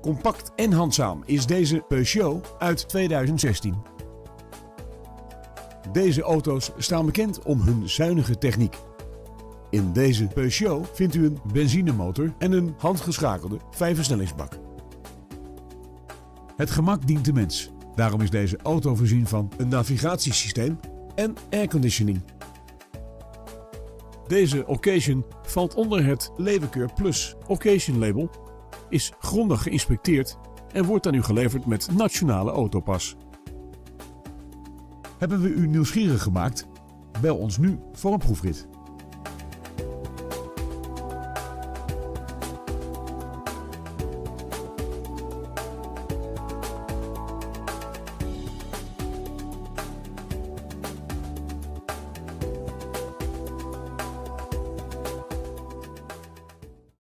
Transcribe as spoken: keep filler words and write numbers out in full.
Compact en handzaam is deze Peugeot uit tweeduizend zestien. Deze auto's staan bekend om hun zuinige techniek. In deze Peugeot vindt u een benzinemotor en een handgeschakelde vijfversnellingsbak. Het gemak dient de mens. Daarom is deze auto voorzien van een navigatiesysteem en airconditioning. Deze Occasion valt onder het Leeuwenkeur Plus Occasion label, is grondig geïnspecteerd en wordt aan u geleverd met nationale autopas. Hebben we u nieuwsgierig gemaakt? Bel ons nu voor een proefrit.